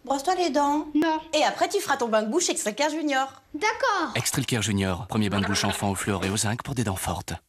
Brosse-toi les dents. Non. Et après, tu feras ton bain de bouche Extracare Junior. D'accord. Extracare Junior, premier bain de bouche enfant au fluor et au zinc pour des dents fortes.